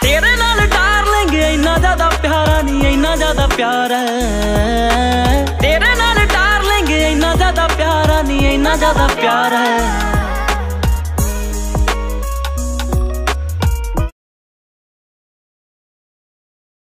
तेरे नाल डार्लिंग इन्ना ज्यादा प्यारा नी, इन्ना ज्यादा प्यार है। तेरे नाल डार्लिंग इन्ना ज्यादा प्यारा नी, इन्ना ज्यादा प्यार है।